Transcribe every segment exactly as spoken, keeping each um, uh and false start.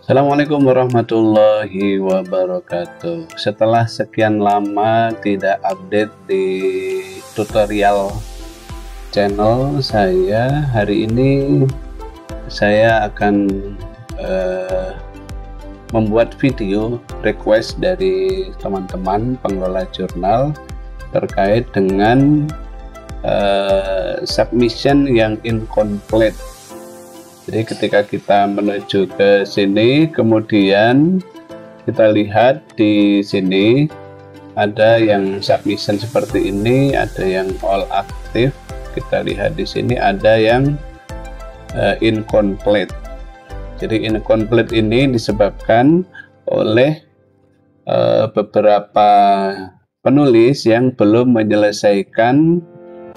Assalamualaikum warahmatullahi wabarakatuh. Setelah sekian lama tidak update di tutorial channel saya, hari ini saya akan uh, membuat video request dari teman-teman pengelola jurnal terkait dengan uh, submission yang incomplete. Jadi ketika kita menuju ke sini, kemudian kita lihat di sini ada yang submission seperti ini, ada yang all active. Kita lihat di sini ada yang uh, incomplete. Jadi incomplete ini disebabkan oleh uh, beberapa penulis yang belum menyelesaikan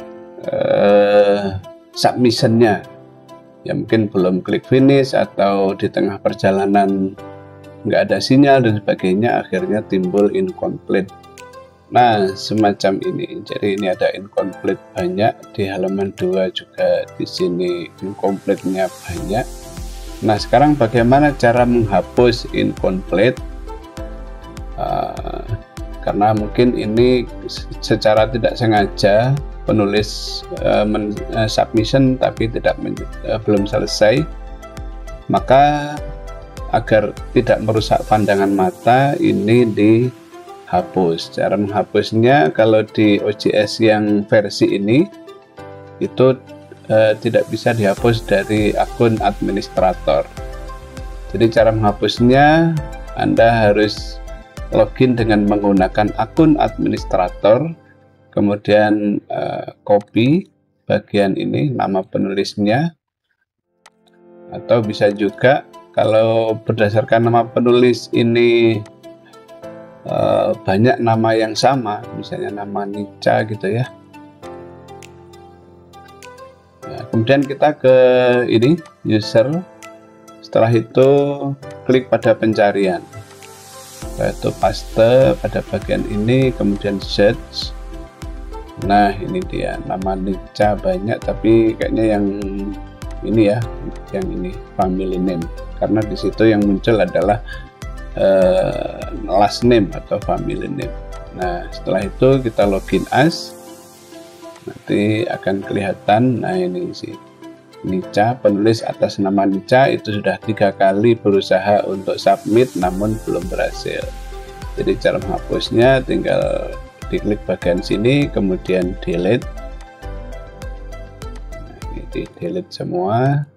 uh, submissionnya. Ya mungkin belum klik finish atau di tengah perjalanan nggak ada sinyal dan sebagainya, akhirnya timbul incomplete. Nah semacam ini, jadi ini ada incomplete banyak di halaman dua, juga di sini incomplete-nya banyak. Nah sekarang bagaimana cara menghapus incomplete? Uh, karena mungkin ini secara tidak sengaja penulis uh, men, uh, submission tapi tidak men, uh, belum selesai, maka agar tidak merusak pandangan mata ini dihapus. Cara menghapusnya kalau di O J S yang versi ini itu uh, tidak bisa dihapus dari akun administrator. Jadi cara menghapusnya Anda harus login dengan menggunakan akun administrator, kemudian uh, copy bagian ini nama penulisnya, atau bisa juga kalau berdasarkan nama penulis ini uh, banyak nama yang sama, misalnya nama Nica gitu ya. Nah, kemudian kita ke ini user, setelah itu klik pada pencarian, yaitu paste pada bagian ini, kemudian search. Nah ini dia nama Nica banyak, tapi kayaknya yang ini ya, yang ini family name, karena di situ yang muncul adalah uh, last name atau family name. Nah setelah itu kita login as, nanti akan kelihatan. Nah ini sih Nica, penulis atas nama Nica itu sudah tiga kali berusaha untuk submit namun belum berhasil. Jadi cara menghapusnya tinggal diklik bagian sini, kemudian delete. Nah, ini di delete semua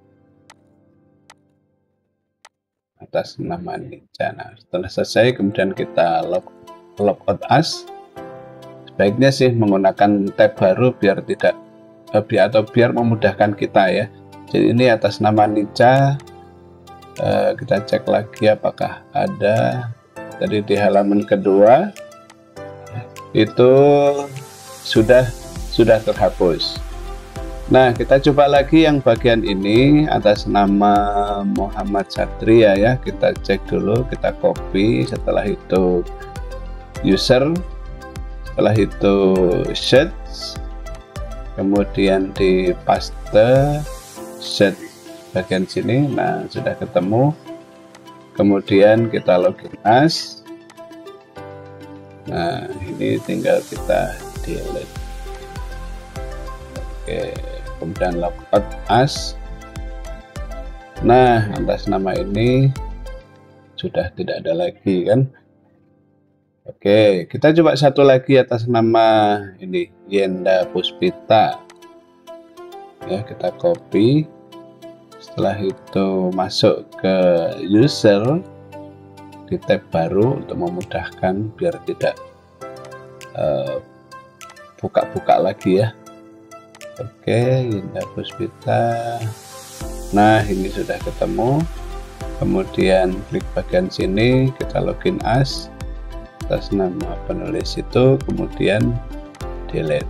atas nama Nica. Nah, setelah selesai kemudian kita log, log out as. Sebaiknya sih menggunakan tab baru biar tidak eh, biar atau biar memudahkan kita ya. Jadi ini atas nama Nica, eh, kita cek lagi apakah ada. Tadi di halaman kedua itu sudah sudah terhapus. Nah kita coba lagi yang bagian ini atas nama Muhammad Satria ya, kita cek dulu, kita copy, setelah itu user, setelah itu search, kemudian di paste set bagian sini. Nah sudah ketemu, kemudian kita login as. Nah ini tinggal kita delete. Oke, kemudian logout as. Nah atas nama ini sudah tidak ada lagi kan. Oke, kita coba satu lagi atas nama ini Yenda Puspita ya, kita copy, setelah itu masuk ke user di tab baru untuk memudahkan biar tidak buka-buka uh, lagi ya. Oke, Yenda Puspita. Nah ini sudah ketemu, kemudian klik bagian sini, kita login as atas nama penulis itu, kemudian delete.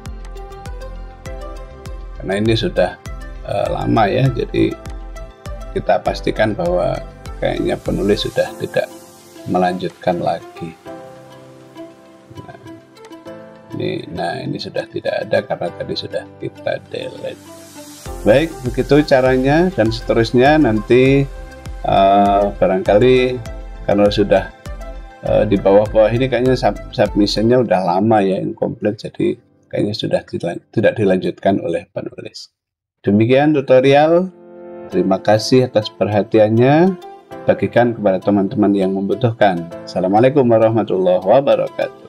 Karena ini sudah uh, lama ya, jadi kita pastikan bahwa kayaknya penulis sudah tidak melanjutkan lagi. Nah ini, nah ini sudah tidak ada karena tadi sudah kita delete. Baik, begitu caranya, dan seterusnya nanti uh, barangkali karena sudah uh, di bawah-bawah ini kayaknya sub submissionnya udah lama ya, incomplete, jadi kayaknya sudah dilan tidak dilanjutkan oleh penulis. Demikian tutorial. Terima kasih atas perhatiannya. Bagikan kepada teman-teman yang membutuhkan. Assalamualaikum warahmatullahi wabarakatuh.